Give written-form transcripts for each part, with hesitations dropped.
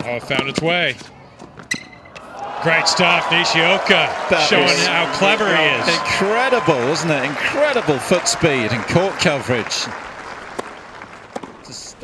Oh, found its way. Great stuff, Nishioka, showing how clever he is. Incredible, isn't it? Incredible foot speed and court coverage. To stay.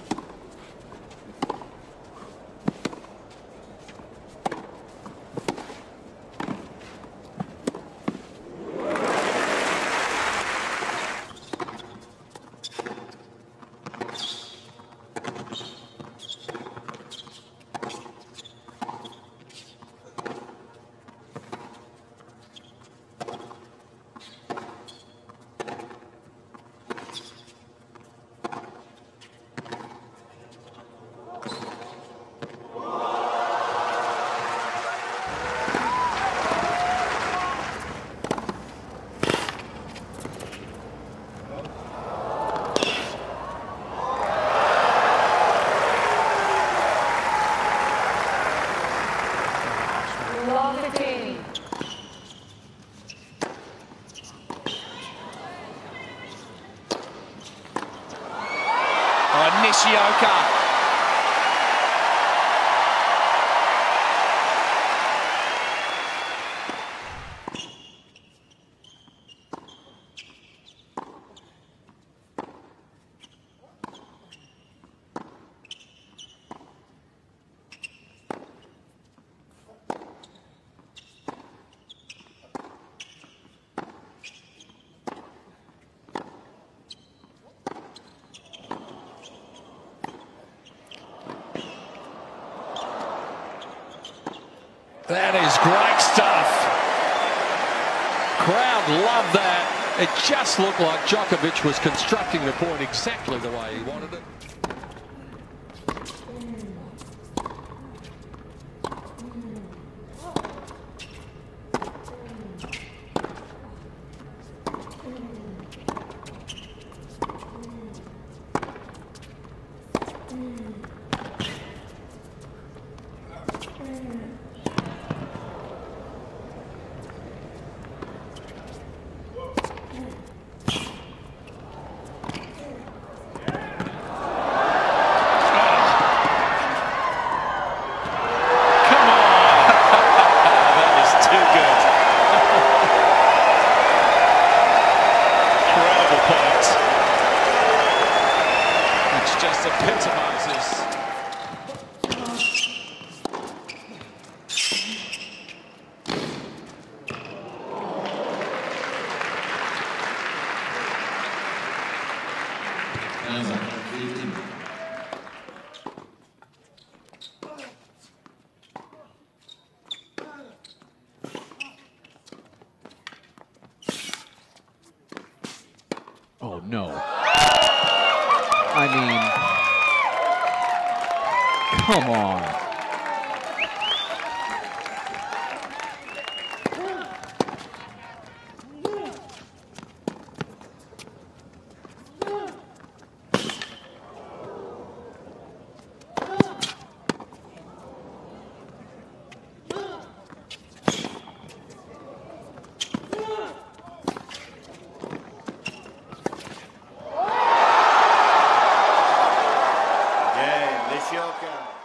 Nishioka. That is great stuff. Crowd loved that. It just looked like Djokovic was constructing the point exactly the way he wanted it. Just epitomizes. Oh no. I mean, come on. Nishioka.